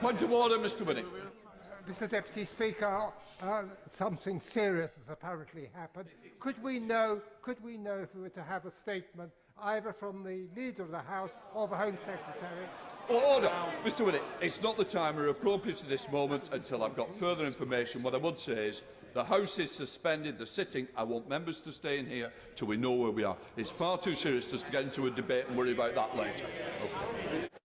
Point of order, Mr Winnick. Mr Deputy Speaker, something serious has apparently happened. Could we know if we were to have a statement either from the Leader of the House or the Home Secretary? Order! Mr Winnick, it's not the time or appropriate at this moment until I've got further information. What I would say is the House is suspended, the sitting. I want members to stay in here till we know where we are. It's far too serious just to get into a debate and worry about that later. Okay.